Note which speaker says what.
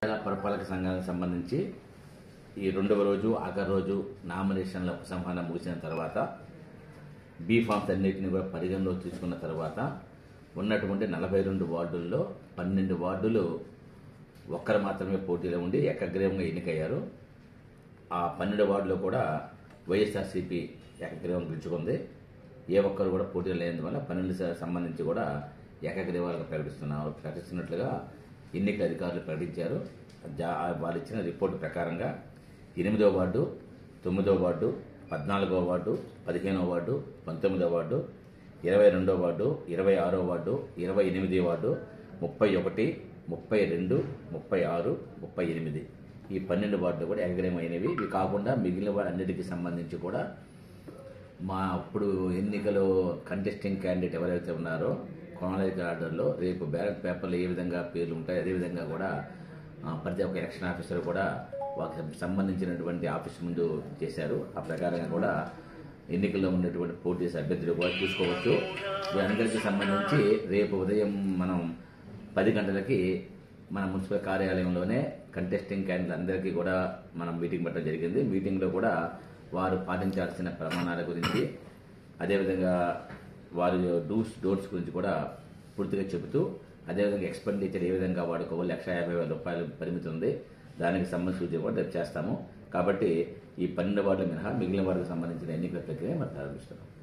Speaker 1: పురపాలక సంఘానికి సంబంధించి ఈ రెండవ రోజు ఆఖరి రోజు నామినేషన్ల ఉపసంహరణ ముగిసిన తర్వాత బీ ఫామ్స్ అన్నింటినీ కూడా పరిగణలోకి తీసుకున్న తర్వాత ఉన్నటువంటి 42 వార్డుల్లో 12 వార్డులు ఒక్కరు మాత్రమే పోటీలో ఉండి ఏకగ్రీవంగా ఎన్నికయ్యారు. ఆ 12 వార్డులో కూడా వైఎస్ఆర్సీపీ ఏకగ్రీవం గెలుచుకుంది. ఏ ఒక్కరు కూడా పోటీలో లేనందువల్ల 12 సంబంధించి కూడా ఏకగ్రీవాలుగా ప్రకటిస్తున్నట్లుగా ఎన్నికల అధికారులు ప్రకటించారు. వాళ్ళు ఇచ్చిన రిపోర్టు ప్రకారంగా 8వ వార్డు, 9వ వార్డు, 14వ వార్డు, 15వ వార్డు, 19వ వార్డు, 22వ వార్డు, 26వ వార్డు, 28వ వార్డు, 31, 32, 36, 38 ఈ 12 వార్డులు కూడా ఏకగ్రీవమైనవి. ఇవి కాకుండా మిగిలిన వార్డు అన్నిటికీ సంబంధించి కూడా ఇప్పుడు ఎన్నికలు కంటెస్టింగ్ క్యాండిడేట్ ఎవరైతే ఉన్నారో క్రోనాలజికల్ ఆర్డర్లో రేపు బ్యాలెట్ పేపర్లో ఏ విధంగా పేర్లు ఉంటాయి అదేవిధంగా కూడా ప్రతి ఒక్క ఎలక్షన్ ఆఫీసర్ కూడా వారికి సంబంధించినటువంటి ఆఫీస్ ముందు చేశారు. ఆ ప్రకారంగా కూడా ఎన్నికల్లో ఉన్నటువంటి పోటీ అభ్యర్థులు కూడా చూసుకోవచ్చు. వీరందరికీ సంబంధించి రేపు ఉదయం మనం 10 గంటలకి మన మున్సిపల్ కార్యాలయంలోనే కంటెస్టింగ్ క్యాండిడేట్ అందరికీ కూడా మనం మీటింగ్ పెట్టడం జరిగింది. మీటింగ్లో కూడా వారు పాటించాల్సిన ప్రమాణాల గురించి అదేవిధంగా వారి డోర్స్ గురించి కూడా పూర్తిగా చెబుతూ అదేవిధంగా ఎక్స్పెండిచర్ ఏ విధంగా వాడుకోవాలి 150,000 రూపాయలు పరిమితి ఉంది. దానికి సంబంధించి సూచన కూడా చేస్తాము. కాబట్టి ఈ 12 వార్డుల మినహా మిగిలిన వార్డుకు సంబంధించిన ఎన్నికల ప్రక్రియ మనం ప్రారంభిస్తున్నాం.